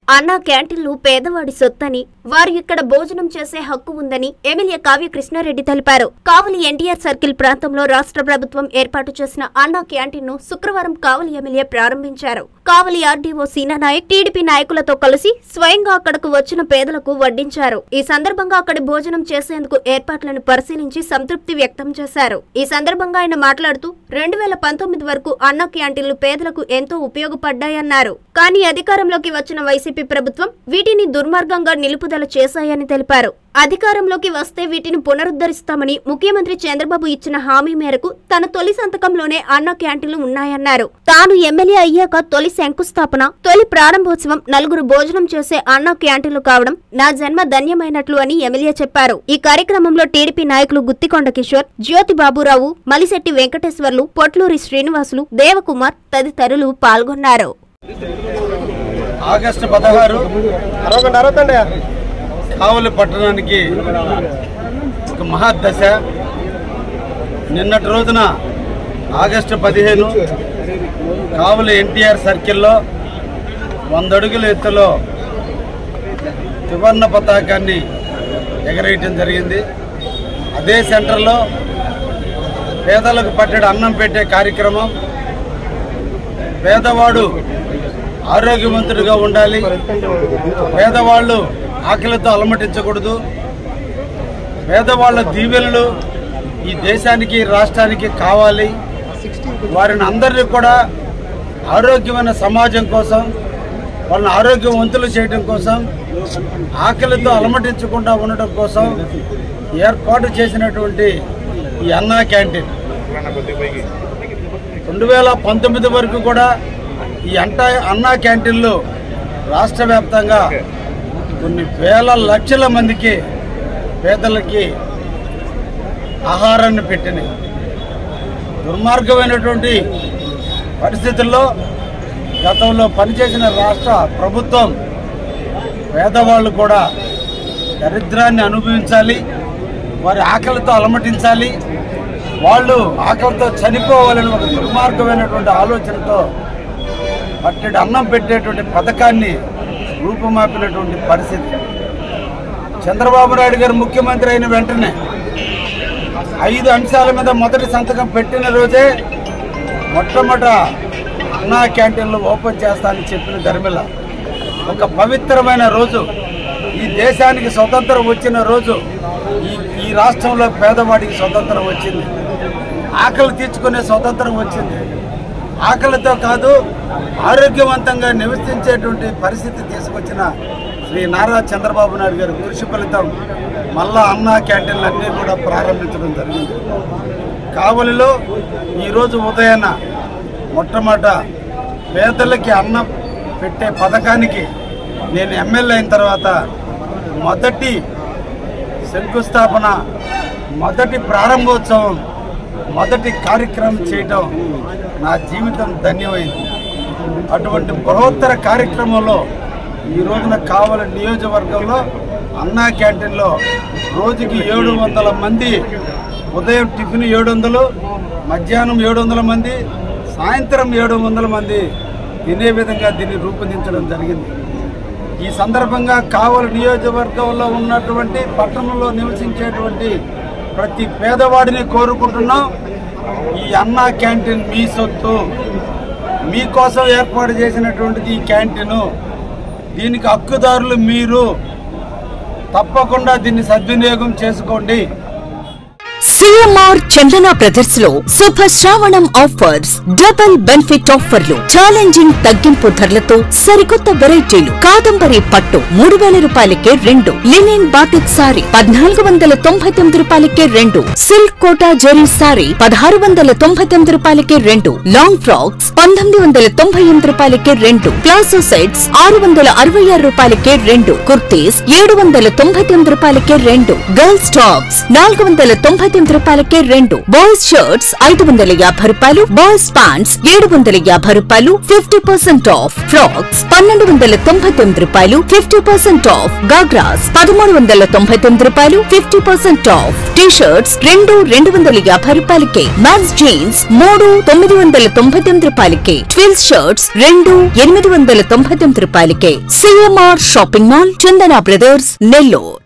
అన్నా క్యాంటీన్లు పేదవాడి సొత్తని, వారు ఇక్కడ భోజనం చేసే హక్కు ఉందని ఎమ్మెల్యే కావ్య కృష్ణారెడ్డి తెలిపారు. కావలి ఎన్టీఆర్ సర్కిల్ ప్రాంతంలో రాష్ట్ర ప్రభుత్వం ఏర్పాటు చేసిన అన్నా క్యాంటీన్ ను శుక్రవారం కావలి ఎమ్మెల్యే ప్రారంభించారు. కావలి ఆర్డీఓ సీనా నాయక్ టీడీపీ నాయకులతో కలిసి స్వయంగా అక్కడకు వచ్చిన పేదలకు వడ్డించారు. ఈ సందర్భంగా అక్కడి భోజనం చేసేందుకు ఏర్పాట్లను పరిశీలించి సంతృప్తి వ్యక్తం చేశారు. ఈ సందర్భంగా ఆయన మాట్లాడుతూ 2019 వరకు అన్నా క్యాంటీన్లు పేదలకు ఎంతో ఉపయోగపడ్డాయన్నారు. కానీ అధికారంలోకి వచ్చిన వైసీపీ ప్రభుత్వం వీటిని దుర్మార్గంగా నిలుపుదల చేశాయని తెలిపారు. అధికారంలోకి వస్తే వీటిని పునరుద్ధరిస్తామని ముఖ్యమంత్రి చంద్రబాబు ఇచ్చిన హామీ మేరకు తన తొలి సంతకంలోనే అన్నా క్యాంటీన్లు ఉన్నాయన్నారు. తాను ఎమ్మెల్యే అయ్యాక తొలి శంకుస్థాపన, తొలి ప్రారంభోత్సవం నలుగురు భోజనం చేసే అన్నా క్యాంటీన్లు కావడం నా జన్మ ధన్యమైనట్లు అని ఎమ్మెల్యే చెప్పారు. ఈ కార్యక్రమంలో టీడీపీ నాయకులు గుత్తికొండ కిషోర్, జ్యోతి బాబురావు, మలిశెట్టి వెంకటేశ్వర్లు, పొట్లూరి శ్రీనివాసులు, దేవకుమార్ తదితరులు పాల్గొన్నారు. ఆగస్టు 16 కావలి పట్టణానికి ఒక మహాదశ. నిన్నటి రోజున ఆగస్టు 15 కావలి ఎన్టీఆర్ సర్కిల్లో 100 అడుగుల ఎత్తులో త్రివర్ణ పతాకాన్ని ఎగరేయటం జరిగింది. అదే సెంటర్లో పేదలకు పట్టెడు అన్నం పెట్టే కార్యక్రమం. పేదవాడు ఆరోగ్యవంతుడిగా ఉండాలి, పేదవాళ్ళు ఆకలితో అలమటించకూడదు, పేదవాళ్ళ దీవెనలు ఈ దేశానికి రాష్ట్రానికి కావాలి. వారిని అందరినీ కూడా ఆరోగ్యమైన సమాజం కోసం, వాళ్ళని ఆరోగ్యవంతులు చేయడం కోసం, ఆకలితో అలమటించకుండా ఉండటం కోసం ఏర్పాటు చేసినటువంటి ఈ అన్నా క్యాంటీన్ 2019 వరకు కూడా ఈ అన్నా క్యాంటీన్లు రాష్ట్ర వ్యాప్తంగా కొన్ని వేల లక్షల మందికి పేదలకి ఆహారాన్ని పెట్టినాయి. దుర్మార్గమైనటువంటి పరిస్థితుల్లో గతంలో పనిచేసిన రాష్ట్ర ప్రభుత్వం పేదవాళ్ళు కూడా దరిద్రాన్ని అనుభవించాలి, వారి ఆకలితో అలమటించాలి, వాళ్ళు ఆకలితో చనిపోవాలని ఒక దుర్మార్గమైనటువంటి ఆలోచనతో పట్టెడు అన్నం పెట్టేటువంటి పథకాన్ని రూపుమాపినటువంటి పరిస్థితి. చంద్రబాబు నాయుడు గారు ముఖ్యమంత్రి అయిన వెంటనే 5 అంశాల మీద మొదటి సంతకం పెట్టిన రోజే మొట్టమొదట అన్నా క్యాంటీన్లు ఓపెన్ చేస్తానని చెప్పిన ధర్మిల ఒక పవిత్రమైన రోజు, ఈ దేశానికి స్వతంత్రం వచ్చిన రోజు, ఈ రాష్ట్రంలో పేదవాడికి స్వతంత్రం వచ్చింది, ఆకలి తీర్చుకునే స్వతంత్రం వచ్చింది. ఆకలితో కాదు, ఆరోగ్యవంతంగా నివసించేటువంటి పరిస్థితి తీసుకొచ్చిన శ్రీ నారా చంద్రబాబు నాయుడు గారి కృషి ఫలితం మళ్ళా అన్నా క్యాంటీన్లు అన్నీ కూడా ప్రారంభించడం జరిగింది. కావలిలో ఈరోజు ఉదయాన మొట్టమొదట పేదలకి అన్నం పెట్టే పథకానికి నేను ఎమ్మెల్యే అయిన తర్వాత మొదటి శంకుస్థాపన, మొదటి ప్రారంభోత్సవం, మొదటి కార్యక్రమం చేయటం నా జీవితం ధన్యమైంది. అటువంటి బృహత్తర కార్యక్రమంలో ఈ రోజున కావలి నియోజకవర్గంలో అన్నా క్యాంటీన్లో రోజుకి 700 మంది, ఉదయం టిఫిన్ 700, మధ్యాహ్నం 700 మంది, సాయంత్రం 700 మంది తినే విధంగా దీన్ని రూపొందించడం జరిగింది. ఈ సందర్భంగా కావలి నియోజకవర్గంలో ఉన్నటువంటి పట్టణంలో నివసించేటువంటి ప్రతి పేదవాడిని కోరుకుంటున్నాం, ఈ అన్నా క్యాంటీన్ మీ సొత్తు, మీకోసం ఏర్పాటు చేసినటువంటిది ఈ క్యాంటీను, దీనికి హక్కుదారులు మీరు. తప్పకుండా దీన్ని సద్వినియోగం చేసుకోండి. సిఎంఆర్ చందన బ్రదర్స్ లో శుభ శ్రావణం ఆఫర్స్, డబుల్ బెనిఫిట్ ఆఫర్లు, ఛాలెంజింగ్ తగ్గింపు ధరలతో సరికొత్త వెరైటీలు. కాదంబరి పట్టు 3000 రూపాయలకే 2, లినెన్ బాటిక్ సారీ 1499 రూపాయలకే 2, సిల్క్ కోటా జెరీ సారీ 1699 రూపాయలకే 2, లాంగ్ ఫ్రాక్స్ 1998 రూపాయలకే 2, ప్లాజో సెట్స్ 666 రూపాయలకే 2, కుర్తీస్ 799 రూపాయలకే 2, గర్ల్స్ టాప్స్ 499 రూపాయలకే 2, బాయ్స్ షర్ట్స్ 550 రూపాయలు, బాయ్స్ ప్యాంట్స్ 750 రూపాయలు 50% ఆఫ్, ఫ్రాక్స్ 1299 రూపాయలు 50% ఆఫ్, గాగ్రాస్ 1399 రూపాయలు 50% ఆఫ్, టీ షర్ట్స్ 250 రూపాయలకే, మ్యాన్స్ జీన్స్ 999 రూపాయలకే, ట్విల్స్ షర్ట్స్ 899 రూపాయలకే. CMR shopping mall, Chandana brothers, Nellore.